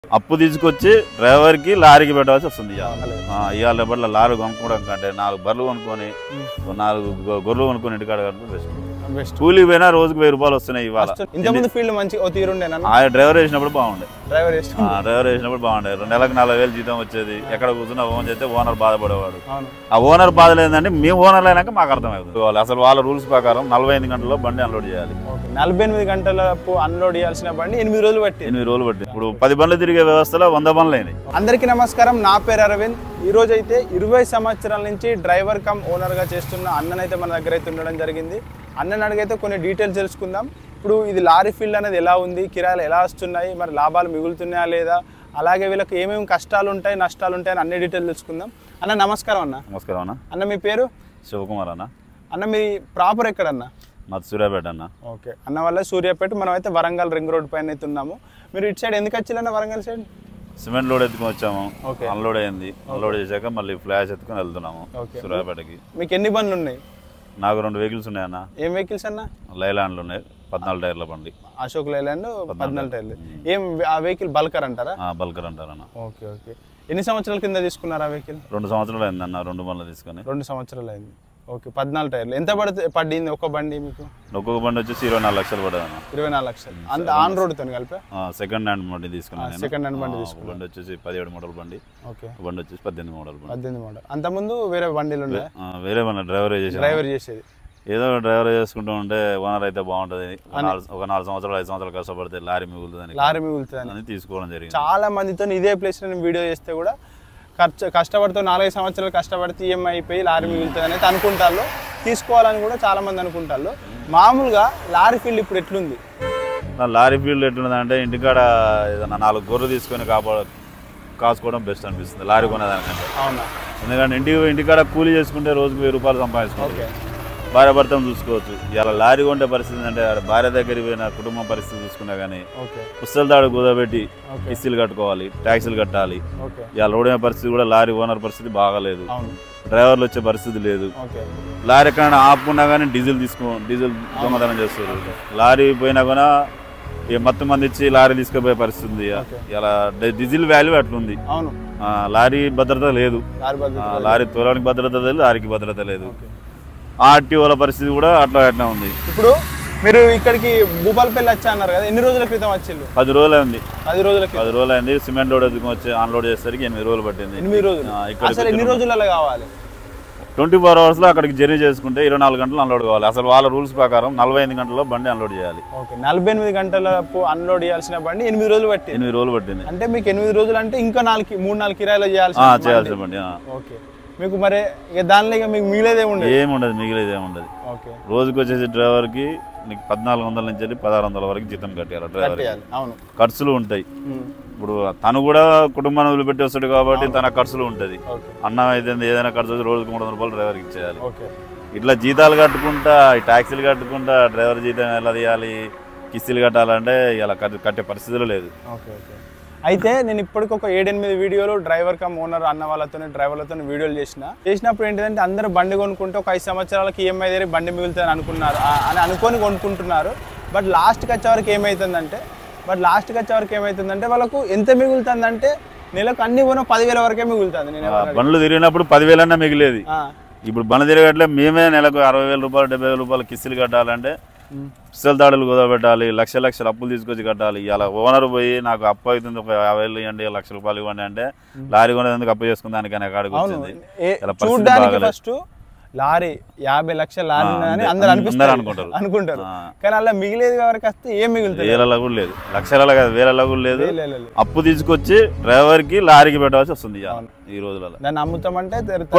అప్పు తీసుకొచ్చి డ్రైవర్కి లారీకి పెట్టాల్సి వస్తుంది. ఇవాళ రేపట్లో లారీ కొనుక్కోవడం కంటే 4 బర్రెలు కొనుక్కొని 4 గొర్రెలు కొనుక్కొని ఇంటికాడ బెస్ట్. కూలికి పోయినా రోజుకి 1000 రూపాయలు వస్తున్నాయి. ఇవాళ ఫీల్డ్ మంచి డ్రైవర్ వేసినప్పుడు బాగుండే. డ్రైవర్ వేసినప్పుడు బాగుండే. నెలకు 40,000 జీతం వచ్చేది. ఎక్కడ కూర్చున్నా ఫోన్ చేస్తే ఓనర్ బాధపడేవాడు. ఆ ఓనర్ బాధ లేదంటే మేము ఓనర్లు అయినాక మాకు అర్థమవుతుంది. అసలు వాళ్ళ రూల్స్ ప్రకారం 45 గంటల్లో బండి అన్లోడ్ చేయాలి. 48 గంటలకు అన్లోడ్ చేయాల్సిన బండి 8 రోజులు బట్టి. ఇప్పుడు 10 బండ్లు తిరిగే వ్యవస్థలో 100 బండ్లు అయినాయి. అందరికీ నమస్కారం. నా పేరు అరవింద్. ఈ రోజు అయితే 20 సంవత్సరాల నుంచి డ్రైవర్ కమ్ ఓనర్ గా చేస్తున్న అన్ననైతే మన దగ్గర అయితే ఉండడం జరిగింది. అన్నని అడిగైతే కొన్ని డీటెయిల్స్ తెలుసుకుందాం. ఇప్పుడు ఇది లారీ ఫీల్డ్ అనేది ఎలా ఉంది, కిరాయిలు ఎలా వస్తున్నాయి, మరి లాభాలు మిగులుతున్నాయా లేదా, అలాగే వీళ్ళకి ఏమేమి కష్టాలు ఉంటాయి నష్టాలు ఉంటాయి అని అన్ని డీటెయిల్స్ తెలుసుకుందాం. అన్న నమస్కారం. నమస్కారం అన్న. అన్న మీ పేరు? శివకుమార్ అన్న. అన్న మీ ప్రాపర్ ఎక్కడన్నా? మాది సూర్యాపేట అన్న. ఓకే అన్న వల్ల సూర్యాపేట. మనం అయితే వరంగల్ రింగ్ రోడ్ పైన అయితే ఉన్నాము. మీరు ఇటు సైడ్ ఎందుకు వచ్చిల్లన్న వరంగల్ సైడ్? సిమెంట్ లోడ్ ఎత్తుకొని వచ్చాము. అన్లోడ్ అయింది. అన్లోడ్ చేశాక మళ్ళీ ఫ్లాష్ ఎత్తుకొని వెళ్తున్నాము సూర్యాపేటకి. మీకు ఎన్ని బండ్లు ఉన్నాయి? నాకు 2 వెహికల్స్ ఉన్నాయన్న. ఏం వెహికల్స్ అన్న? లైలాండ్లు ఉన్నాయి, 14 టైర్ల బండి. అశోక్ లైలాండ్ 14 టైర్లు. ఏం ఆ వెహికల్ బల్కర్ అంటారా? బల్కర్ అంటారన్న. Okay okay. ఎన్ని సంవత్సరాల కింద తీసుకున్నారు ఆ వెహికల్? 2 సంవత్సరాలు అయిందన్న. 2 బండ్లు తీసుకొని 2 సంవత్సరాలు అయింది. ఓకే. 14 టైర్లు. ఎంత పడింది ఒక బండి మీకు? ఒక్కొక్క బండి వచ్చేసి 24 లక్షలు పడేది అన్న. 24 లక్షలు. అంత ఆన్ రోడ్ తో కలిపి సెకండ్ హ్యాండ్ బండి తీసుకున్నాను. సెకండ్ హ్యాండ్ బండి తీసుకున్నాను. బండి వచ్చేసి 17 మోడల్ బండి. ఓకే. బండి వచ్చేసి 18 మోడల్ బండి. 18 మోడల్. అంత ముందు వేరే బండిలు ఉన్నాయి? వేరే బండి డ్రైవర్ చేసేది. ఏదో డ్రైవర్ చేసుకుంటూ ఉంటే ఓనర్ అయితే బాగుంటుంది. ఒక 4 సంవత్సరాలు 5 సంవత్సరాలు కష్టపడితే లారీ మిగులుతుంది తీసుకోవడం జరిగింది. చాలా మందితో ఇదే ప్లేస్ నేను వీడియో చేస్తే కూడా కష్టపడితే 4-5 సంవత్సరాలు కష్టపడితే ఈఎంఐ అయిపోయి లారీ మిగులుతుంది అనేది అనుకుంటారు. తీసుకోవాలని కూడా చాలా మంది అనుకుంటారు. మామూలుగా లారీ ఫీల్డ్ ఇప్పుడు ఎట్లుంది? లారీ ఫీల్డ్ ఎట్లుంది అంటే ఇంటికాడ ఏదైనా 4 గొర్రెలు తీసుకొని కాసుకోవడం బెస్ట్ అనిపిస్తుంది లారీ కొనేదానికంటే. అవునా? ఎందుకంటే ఇంటికాడ కూలీ చేసుకుంటే రోజుకు 1000 రూపాయలు సంపాదించుకోవచ్చు. భార్య భర్తను చూసుకోవచ్చు. ఇలా లారీ కొంటే పరిస్థితి అంటే భార్య దగ్గరికి పోయిన కుటుంబం పరిస్థితి చూసుకున్నా కానీ పుస్తల తాడు కుదబెట్టి కిస్తీలు కట్టుకోవాలి, ట్యాక్సీలు కట్టాలి. ఇలా రోడ్ పరిస్థితి కూడా లారీ ఓనర్ పరిస్థితి బాగాలేదు. డ్రైవర్లు వచ్చే పరిస్థితి లేదు. లారీ ఎక్కడైనా ఆపుకున్నా కానీ డీజిల్ దొంగతనం చేస్తారు. లారీ పోయినా కూడా మొత్తం మంది ఇచ్చి లారీ తీసుకుపోయే పరిస్థితి ఉంది. ఇలా డీజిల్ వాల్యూ అట్లుంది. లారీ భద్రత లేదు. లారీ తోలడానికి భద్రత లేదు, లారీకి భద్రత లేదు. ఆర్టీఓల పరిస్థితి కూడా అట్లా ఉంది. ఇప్పుడు మీరు ఇక్కడికి భూపాలపల్లి వచ్చా అన్నారు కదా, ఎన్ని రోజుల క్రితం వచ్చిండ్రు? 10 రోజులు అయింది. 10 రోజులు అయింది. సిమెంట్ లోడ్ వచ్చి అన్లోడ్ చేసేసరికి 8 రోజులు పట్టింది. 8 రోజులు. అసలు ఎన్ని రోజులలో కావాలి? 24 hours లో అక్కడికి జర్నీ చేసుకుంటే 24 గంటలు అన్లోడ్ కావాలి. అసలు వాళ్ళ రూల్స్ ప్రకారం 45 గంటల్లో బండి అన్లోడ్ చేయాలి. 48 గంటలకు అన్లోడ్ చేయాల్సిన బండి 8 రోజులు పట్టింది. 8 రోజులు పట్టింది. అంటే మీకు 8 రోజులు అంటే ఇంకా 3-4 కిరాయిలు చేయాల్సిన బండి. ఓకే. మీకు మరి ఇక దానిలో ఇక మీకు మిగిలేదే ఉండదు? ఏముండదు, మిగిలేదే ఉండదు. రోజుకి వచ్చేసి డ్రైవర్కి నీకు 1400 నుంచి 1600 వరకు జీతం కట్టాలి. డ్రైవర్ ఖర్చులు ఉంటాయి. ఇప్పుడు తను కూడా కుటుంబాన్ని వదిలిపెట్టి వస్తాడు కాబట్టి తన ఖర్చులు ఉంటుంది. అన్నం అయితే ఏదైనా ఖర్చు వచ్చి రోజుకి 300 రూపాయలు డ్రైవర్కి ఇచ్చేయాలి. ఇట్లా జీతాలు కట్టుకుంటా, ట్యాక్సీలు కట్టుకుంటా డ్రైవర్ జీతం ఎలా తీయాలి, కిస్తీలు కట్టాలంటే ఇలా కట్టే పరిస్థితులు లేదు. అయితే నేను ఇప్పటికి ఒక 7-8 వీడియోలు డ్రైవర్ కమ్ ఓనర్ అన్న డ్రైవర్లతో వీడియోలు చేసినప్పుడు ఏంటంటే అందరూ బండి కొనుక్కుంటే ఒక 5 సంవత్సరాలకి ఈఎంఐ దగ్గర బండి మిగులుతుంది అనుకొని కొనుక్కుంటున్నారు. బట్ లాస్ట్కి వచ్చే వరకు ఏమవుతుందంటే వాళ్ళకు ఎంత మిగులుతుందంటే నెలకు అన్ని కొన 10,000 వరకే మిగులుతుంది. బండ్లు తిరిగినప్పుడు 10,000 అన్నా మిగిలేదు. ఇప్పుడు బండ్లు తిరగట్లే. మేమే నెలకు 60,000 రూపాయలు 70,000 రూపాయలు కిస్తీలు కట్టాలంటే పుస్తల తాడులు కుదబెట్టాలి, లక్షల అప్పులు తీసుకొచ్చి కట్టాలి. ఇలా ఓనర్ పోయి నాకు అప్పు అవుతుంది, ఒక 50,000 ఇవ్వండి, 1,00,000 రూపాయలు ఇవ్వండి అంటే లారీ కొనేందుకు అప్పు చేసుకుని దానికైనా కాడికి వచ్చింది. ఫస్ట్ లారీ 50 లక్షల లారీ అని అందరూ అనుకుంటారు. కానీ అలా మిగిలేదు వరకు వస్తే ఏం మిగులుతుంది? వేలలో కూడా లేదు, లక్షలలో కాదు, వేలలో కూడా లేదు. అప్పు తీసుకొచ్చి డ్రైవర్ కి లారీకి పెట్టాల్సి వస్తుంది ఈ రోజులలో. దాన్ని అమ్ముతామంటే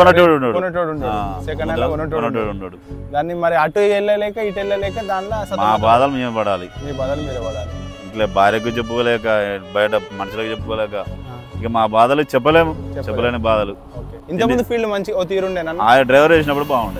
దాన్ని మరి అటు వెళ్ళలేక ఇటు వెళ్ళలేక దానిలో మా బాధలు మేము పడాలి. మీ బాధలు మీరే పడాలి. ఇట్లా భార్యకు చెప్పుకోలేక, బయట మనుషులకు చెప్పుకోలేక, ఇక మా బాధలు చెప్పలేని బాధలు. ఇంతకుముందు ఫీల్డ్ మంచి తీరుండేనా? డ్రైవర్ వేసినప్పుడు బాగుండే.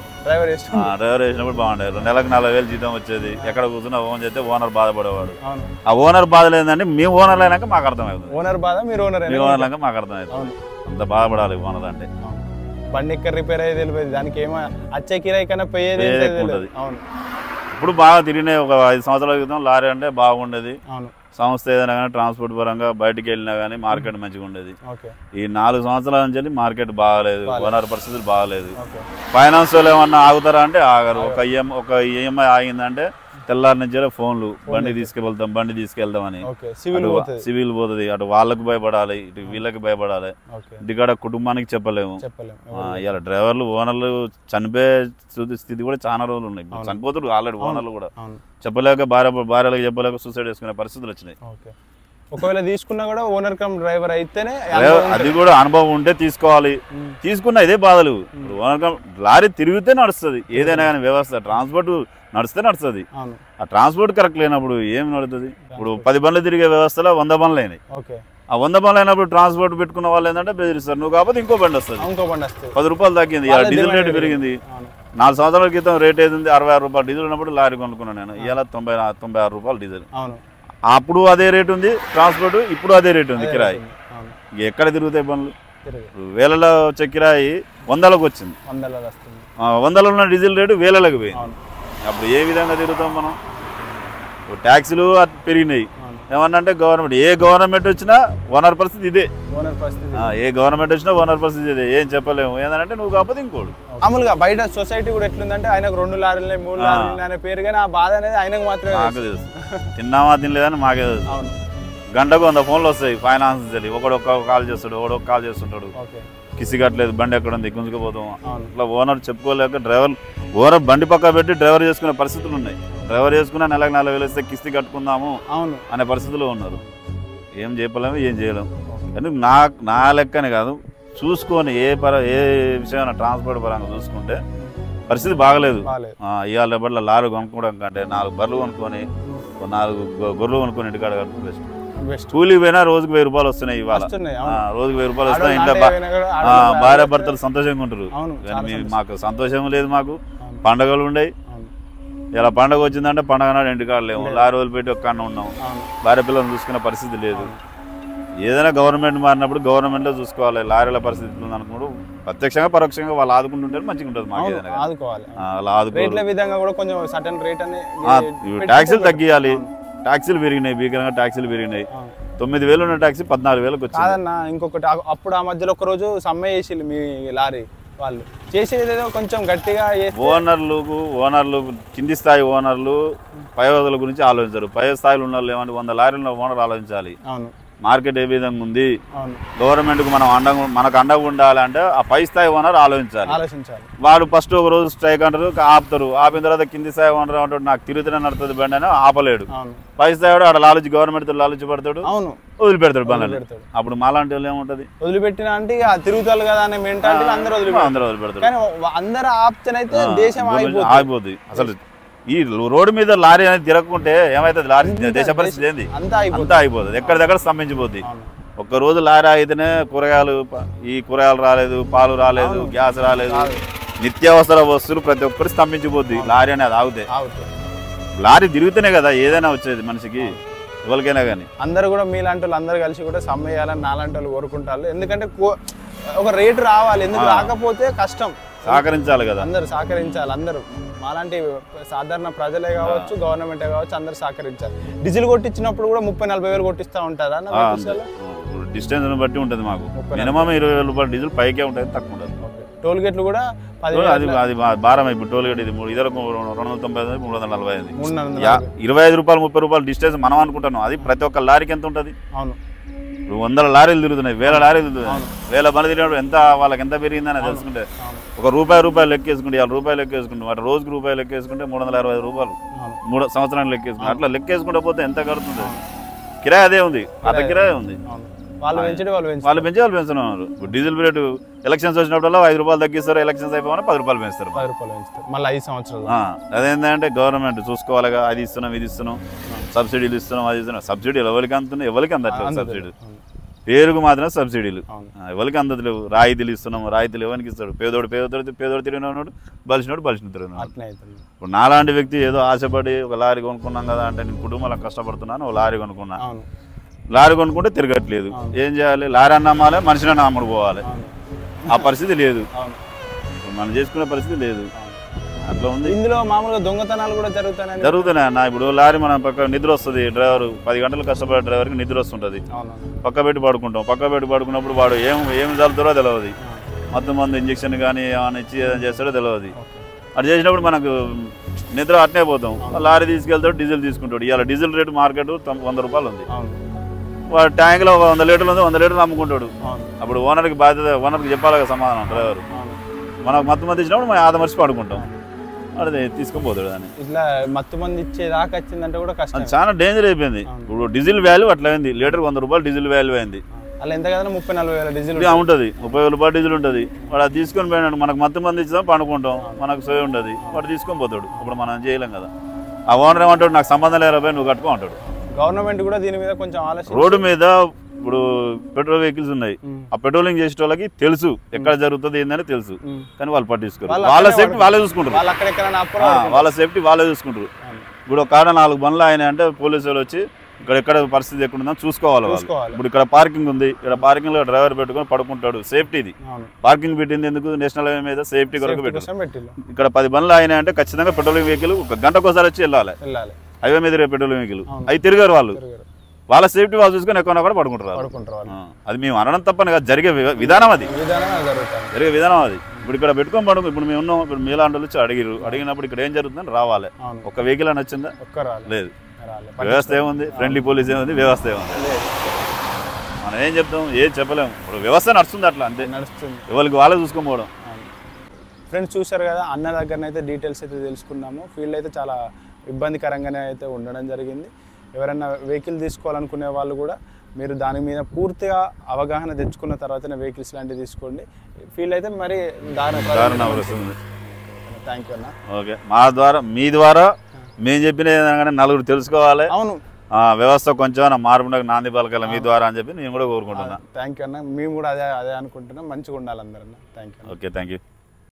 నెలకు 40,000 జీతం వచ్చేది. ఎక్కడ కూర్చున్నా ఫోన్ చేస్తే ఓనర్ బాధపడేవాడు. ఆ ఓనర్ బాధ లేదంటే మేము ఓనర్లు అయినాక మాకు అర్థమవుతుంది. ఓనర్ బాధ మీరు ఓనర్ మాకు అర్థమవుతుంది. అంత బాధపడాలి ఓనర్ అంటే. బండి ఎక్కడ రిపేర్ అయ్యేది తెలియదు, దానికి ఏమో అచ్చే కిరాయి కన్నా పోయేది. అవును. ఇప్పుడు బాగా తిరిగినాయి. ఒక 5 సంవత్సరాల క్రితం లారీ అంటే బాగుండేది. సంస్థ ఏదైనా కానీ ట్రాన్స్పోర్ట్ పరంగా బయటికి వెళ్ళినా కానీ మార్కెట్ మంచిగా ఉండేది. ఈ 4 సంవత్సరాల నుంచి మార్కెట్ బాగాలేదు, ఓనర్ పరిస్థితులు బాగాలేదు. ఫైనాన్స్ వాళ్ళు ఏమన్నా ఆగుతారా అంటే ఆగరు. ఒక ఈఎంఐ ఆగిందంటే తెల్లారి నుంచి ఫోన్లు బండి తీసుకెళ్తాం అని. సివిల్ పోతుంది, అటు వాళ్ళకు భయపడాలి, ఇటు వీళ్ళకి భయపడాలి. ఇంటికాడ కుటుంబానికి చెప్పలేము. ఇలా డ్రైవర్లు ఓనర్లు చనిపోయే స్థితి కూడా చాలా రోజులు ఉన్నాయి. చనిపోతున్నారు ఆల్రెడీ ఓనర్లు కూడా. చెప్పలేక భార్యలకు చెప్పలేక సూసైడ్ చేసుకునే పరిస్థితులు వచ్చినాయి. ఒకవేళ తీసుకున్నా కూడా ఓనర్ కమ్ డ్రైవర్ అయితేనే అది కూడా అనుభవం ఉంటే తీసుకోవాలి. తీసుకున్న ఇదే బాధలు. ఓనర్ కమ్ లారీ తిరిగితే నడుస్తుంది ఏదైనా కానీ వ్యవస్థ. ట్రాన్స్పోర్ట్ నడిస్తే నడుస్తుంది. ఆ ట్రాన్స్పోర్ట్ కరెక్ట్ లేనప్పుడు ఏం నడుస్తుంది? ఇప్పుడు 10 బండ్లు తిరిగే వ్యవస్థలో 100 బండ్లు అయినాయి. ఆ 100 బండ్లు అయినప్పుడు ట్రాన్స్పోర్ట్ పెట్టుకున్న వాళ్ళు ఏంటంటే బెదిరిస్తారు, నువ్వు కాకపోతే ఇంకో బండి వస్తుంది. 10 రూపాయలు తగ్గింది. ఇలా డీజిల్ రేటు పెరిగింది. 4 సంవత్సరాల క్రితం రేట్ ఏది 66 రూపాయలు డీజిల్ ఉన్నప్పుడు లారీ కొనుక్కున్నాను నేను. ఇలా 96 రూపాయలు డీజిల్. అప్పుడు అదే రేటు ఉంది ట్రాన్స్పోర్ట్, ఇప్పుడు అదే రేటు ఉంది కిరాయి. ఎక్కడ తిరుగుతాయి బండ్లు? వేలలో వచ్చే కిరాయి 100లకు వచ్చింది. 100లో ఉన్న డీజిల్ రేటు వేలలకు పోయింది. అప్పుడు ఏ విధంగా తిరుగుతాం మనం? ట్యాక్సీలు పెరిగినాయి. ఏమన్నా గవర్నమెంట్, ఏ గవర్నమెంట్ వచ్చినా ఓనర్ పరిస్థితి ఇదే. ఏ గవర్నమెంట్ వచ్చినా ఓనర్ పరిస్థితి ఇదే. ఏం చెప్పలేము. ఏంటంటే నువ్వు కాకపోతే ఇంకోడు. మామూలుగా బయట సొసైటీ కూడా ఎట్లుందంటే ఆయనకు 2 లారీలు 3 లారీలు అనే పేరు, కానీ ఆ బాధ అనేది ఆయనకు మాత్రమే. నాకు తెలుసు, తిన్నామా తినలేదని మాకే తెలుసు. గంటకు 100 ఫోన్లు వస్తాయి ఫైనాన్స్ తెలియ. ఒకడు ఒక్క కాల్ చేస్తాడు, ఒకడు ఒక కాల్ చేస్తుంటాడు. కిసి కట్టలేదు, బండి ఎక్కడ ఉంది, గుంజుకుపోతాం. ఇట్లా ఓనర్ చెప్పుకోలేక ఓనర్ బండి పక్క పెట్టి డ్రైవర్ చేసుకునే పరిస్థితులు ఉన్నాయి. డ్రైవర్ చేసుకున్నా నెలకు 4,000 ఇస్తే కిస్తీ కట్టుకుందాము అనే పరిస్థితుల్లో ఉన్నారు. ఏం చెప్పలేము, ఏం చేయలేము. కానీ నా లెక్కనే కాదు, చూసుకొని ఏ విషయమైనా ట్రాన్స్పోర్ట్ పరంగా చూసుకుంటే పరిస్థితి బాగలేదు. ఇవాళ బట్ల లారీ కొనుక్కోవడం కంటే 4 బర్రెలు కొనుక్కొని 4 గొర్రెలు కొనుక్కొని ఇంటికాడ కట్టుకోవచ్చు. కూలికి పోయినా రోజుకి 1000 రూపాయలు వస్తున్నాయి. ఇవాళ రోజుకి 1000 రూపాయలు వస్తున్నాయి. ఇంట్లో భార్య భర్తలు సంతోషంగా ఉంటారు. కానీ మాకు సంతోషం లేదు. మాకు పండుగలు ఉండేవి. ఇలా పండుగ వచ్చిందంటే పండుగ నాడు ఇంటికాడ లేవు. లారీ రోజులు పెట్టి ఒక్క ఉన్నాం. భార్య పిల్లలు చూసుకునే పరిస్థితి లేదు. ఏదైనా గవర్నమెంట్ మారినప్పుడు గవర్నమెంట్లో చూసుకోవాలి. లారీల పరిస్థితి ఉందనుకున్నాడు ప్రత్యక్షంగా పరోక్షంగా వాళ్ళు ఆదుకుంటుంటే మంచిగా ఉంటుంది. మాకు ఏదైనా అలా ట్యాక్సీలు తగ్గియాలి. ట్యాక్సీలు పెరిగినాయి, భీకరంగా ట్యాక్సీలు పెరిగినాయి. 9,000 ఉన్న ట్యాక్సీ 14,000కి వచ్చింది. కాదన్నా, ఇంకొకటి అప్పుడు ఆ మధ్యలో ఒక రోజు సమ్మె చేసి మీ లారీ వాళ్ళు చేసేదేదో కొంచెం గట్టిగా. ఓనర్లు కింది స్థాయి ఓనర్లు పై వదల గురించి ఆలోచించారు. పై స్థాయిలో ఉన్న వాళ్ళు ఏమంటే 100 లారీల ఓనర్ ఆలోచించాలి. మార్కెట్ ఏ విధంగా ఉంది, గవర్నమెంట్కి మనకు అండగా ఉండాలంటే ఆ పై స్థాయి ఓనర్ ఆలోచించాలి. వాడు ఫస్ట్ ఒక రోజు స్ట్రైక్ అంటారు, ఆపుతారు. ఆపిన తర్వాత కింది స్థాయి ఓనర్ అంటాడు నాకు తిరుగుతూనే నడుతుంది బండి అని ఆపలేడు. పై స్థాయి వాడు ఆడ లాలూచి గవర్నమెంట్ లాలూచి పడతాడు, వదిలిపెడతాడు బండ్లు. అప్పుడు మాలాంటి వాళ్ళు ఏముంటది, వదిలిపెట్టిన అంటే తిరుగుతారు కదా అనే మెంటాలిటీ అందరూ వదిలిపెడతారు. అందరూ ఆప్షన్ అయితే దేశం ఆగిపోతుంది. అసలు ఈ రోడ్డు మీద లారీ అనేది తిరగకుంటే ఏమైతుంది? లారీ దేశ పరిస్థితి ఏంది? అంతా అయిపోతుంది, ఎక్కడిదక్కడ స్తంభించిపోద్ది. ఒక్క రోజు లారీ అయితేనే కూరగాయలు రాలేదు, పాలు రాలేదు, గ్యాస్ రాలేదు, నిత్యావసర వస్తువులు ప్రతి ఒక్కరు స్తంభించిపోద్ది. లారీ అనేది ఆగితే. లారీ తిరుగుతూనే కదా ఏదైనా వచ్చేది మనిషికి, ఎవరికైనా కానీ. అందరూ కూడా మీలాంటి వాళ్ళు అందరూ కలిసి కూడా సమ్మె చేయాలని నాలాంటి వాళ్ళు కోరుకుంటారు. ఎందుకంటే ఒక రేటు రావాలి, ఎందుకు రాకపోతే కష్టం. సహకరించాలి కదా, అందరూ సహకరించాలి. అందరూ మాలాంటి సాధారణ ప్రజలే కావచ్చు, గవర్నమెంటే కావచ్చు, అందరూ సహకరించాలి. డీజిల్ కొట్టించినప్పుడు కూడా 30-40 వేలు కొట్టిస్తూ ఉంటారా? డిస్టెన్స్ బట్టి ఉంటుంది. మాకు మినిమం 20,000 రూపాయలు డీజిల్ పైకే ఉంటుంది, తక్కువ ఉంటుంది. టోల్ గేట్లు కూడా అది భారం అయిపోయి టోల్ గేట్ ఇది 290, 345, 25 రూపాయలు 30 రూపాయలు డిస్టెన్స్ మనం అనుకుంటున్నాం. అది ప్రతి ఒక్క లారీకి ఎంత ఉంటుంది? అవును, 100 లారీలు తిరుగుతున్నాయి, 1000 లారీలు తిరుగుతున్నాయి. 1000 బండ్లు తిరిగినప్పుడు ఎంత వాళ్ళకి ఎంత పెరిగిందని తెలుసుకుంటే ఒక రూపాయి లెక్కేసుకుంటే 50 రూపాయలు లెక్కేసుకుంటే వాటి రోజుకి రూపాయలు లెక్కేసుకుంటే 365 రూపాయలు 3 సంవత్సరాలు లెక్కేసుకుంటే అట్లా లెక్కేసుకుంటే పోతే ఎంత కడుతుంది? కిరాయి అదే ఉంది, అంత కిరాయి ఉంది. వాళ్ళు పెంచుతున్నారు. డీజిల్ రేటు ఎలక్షన్స్ వచ్చినప్పుడు 5 రూపాయలు తగ్గిస్తారు, ఎలక్షన్స్ అయిపోయినా 10 రూపాయలు పెంచుతారు. మళ్ళీ 5 సంవత్సరాలు. అదేంటంటే గవర్నమెంట్ చూసుకోవాలిగా, అది ఇస్తున్నాం ఇది ఇస్తున్నాం, సబ్సిడీలు ఇస్తున్నాం అది ఇస్తున్నాం. సబ్సిడీలు ఎవరికి అందుతున్నాయి? ఎవరికి అందట్లేదు. సబ్సిడీలు పేరుకు మాత్రమే సబ్సిడీలు, ఎవరికి అందట్లేవు. రాయితీలు ఇస్తున్నాం, రాయితీలు ఎవరికి ఇస్తాడు? పేదోడు తిరిగినాడు, బలిసినోడు తిరిగినాడు. ఇప్పుడు నాలాంటి వ్యక్తి ఏదో ఆశపడి ఒక లారీ కొనుక్కున్నాం కదా అంటే నేను కుటుంబంలో కష్టపడుతున్నాను, ఒక లారీ కొనుక్కున్నా. లారీ కొనుక్కుంటే తిరగట్లేదు, ఏం చేయాలి? లారీ అన్న అమ్మాలి, మనిషిని అమ్ముడు పోవాలి. ఆ పరిస్థితి లేదు, మనం చేసుకునే పరిస్థితి లేదు. అట్లా ఉంది. ఇందులో మామూలుగా దొంగతనాలు కూడా జరుగుతున్నాయి అన్న. ఇప్పుడు లారీ మనం పక్క నిద్ర వస్తుంది, డ్రైవర్ 10 గంటలు కష్టపడే డ్రైవర్కి నిద్ర వస్తుంటుంది, పక్క పెట్టి పడుకుంటాం. పక్క పెట్టి పడుకున్నప్పుడు వాడు ఏం చల్లుతారో తెలియదు, మొత్తం మంది ఇంజక్షన్ కానీ ఏమైనా ఇచ్చి ఏదైనా చేస్తాడో తెలియదు. అది చేసినప్పుడు మనకు నిద్ర అట్నే పోతాం. లారీ తీసుకెళ్తాడు, డీజిల్ తీసుకుంటాడు. ఇవాళ డీజిల్ రేటు మార్కెట్ 100 రూపాయలు ఉంది. వాడు ట్యాంక్లో 100 లీటర్లు ఉంది, 100 లీటర్లు అమ్ముకుంటాడు. అప్పుడు ఓనర్కి బాధ్యత, ఓనర్కి చెప్పాలి కదా సమాధానం. డ్రైవర్ మనకు మత్తు మంది ఇచ్చినప్పుడు మనం ఆదమర్చి పడుకుంటాం, అదే తీసుకొని పోతాడు. దాన్ని ఇట్లా మత్తు మంది ఇచ్చేదాకా వచ్చిందంటే కూడా కష్టం, చాలా డేంజర్ అయిపోయింది. ఇప్పుడు డీజిల్ వాల్యూ అట్లా అయింది, లీటర్ 100 రూపాయలు డీజిల్ వాల్యూ అయింది. అలా ఎంత కదా 30-40 వేల డీజిల్ ఉంటుంది, 30,000 రూపాయలు డీజిల్ ఉంటుంది. వాడు అది తీసుకొని పోయినాడు, మనకు మత్తు మంది ఇచ్చాం పండుకుంటాం, మనకు సోయి ఉంటుంది, వాడు తీసుకొని పోతాడు. ఇప్పుడు మనం చేయలేం కదా. ఆ ఓనర్ ఏమంటాడు, నాకు సంబంధం లేకపోయి నువ్వు కట్టుకో అంటాడు. గవర్నమెంట్ కూడా దీని మీద కొంచెం ఆలోచన. రోడ్డు మీద ఇప్పుడు పెట్రోల్ వెహికల్స్ ఉన్నాయి, ఆ పెట్రోలింగ్ చేసే వాళ్ళకి తెలుసు ఎక్కడ జరుగుతుంది ఏందని తెలుసు, కానీ వాళ్ళు పట్టించుకోరు. వాళ్ళ సేఫ్టీ వాళ్ళే చూసుకుంటారు, వాళ్ళ సేఫ్టీ వాళ్ళే చూసుకుంటారు. ఇప్పుడు ఒక కాడ 4 బండ్లు ఆయన అంటే పోలీసు వాళ్ళు వచ్చి ఇక్కడ పరిస్థితి ఎక్కడ ఉందని చూసుకోవాలి. ఇప్పుడు ఇక్కడ పార్కింగ్ ఉంది, ఇక్కడ పార్కింగ్ లో డ్రైవర్ పెట్టుకొని పడుకుంటాడు, సేఫ్టీ ఇది. పార్కింగ్ పెట్టింది ఎందుకు, నేషనల్ హైవే మీద సేఫ్టీ కొరకు పెట్టారు. ఇక్కడ 10 బండ్లు ఆయన అంటే ఖచ్చితంగా పెట్రోలింగ్ వెహికల్ 1 గంటకోసారి వచ్చి వెళ్ళాలి. హైవే మీద పెట్రోలింగ్ వెహికల్ అవి తిరిగారు, వాళ్ళ సేఫ్టీ వాళ్ళు చూసుకొని ఎక్కడ కూడా పడుకుంటారు. అది మేము అనడం తప్పని కాదు, జరిగే విధానం అది, జరిగే విధానం అది. ఇప్పుడు ఇక్కడ పెట్టుకొని పడుకు, ఇప్పుడు మేము ఉన్నాం, ఇప్పుడు మీలాంటి వచ్చి అడిగినప్పుడు ఇక్కడ ఏం జరుగుతుందని రావాలి. ఒక వెహికల్ అని వచ్చిందా, లేదు. వ్యవస్థ ఏముంది, ఫ్రెండ్లీ పోలీస్ ఏముంది, వ్యవస్థ ఏముంది, మనం ఏం చెప్తాం, ఏం చెప్పలేము. ఇప్పుడు వ్యవస్థ నడుస్తుంది, అట్లా అంతే నడుస్తుంది, ఎవరికి వాళ్ళే చూసుకొని పోవడం. ఫ్రెండ్స్ చూశారు కదా, అన్న దగ్గరనైతే డీటెయిల్స్ అయితే తెలుసుకున్నాము. ఫీల్డ్ అయితే చాలా ఇబ్బందికరంగానే అయితే ఉండడం జరిగింది. ఎవరైనా వెహికల్ తీసుకోవాలనుకునే వాళ్ళు కూడా మీరు దాని మీద పూర్తిగా అవగాహన తెచ్చుకున్న తర్వాతనే వెహికల్స్ లాంటివి తీసుకోండి. ఫీల్డ్ అయితే మరి దారుణ వస్తుంది. థ్యాంక్ యూ అన్న. ఓకే, మా ద్వారా మీ ద్వారా మేము చెప్పిన ఏదైనా నలుగురు తెలుసుకోవాలి. అవును, వ్యవస్థ కొంచెం మార్పు నాంది పలకాలి మీ ద్వారా అని చెప్పి నేను కూడా కోరుకుంటున్నాను. థ్యాంక్ యూ అన్న. మేము కూడా అదే అనుకుంటున్నాం, మంచిగా ఉండాలి అందరన్నా. Thank you. Okay, thank you.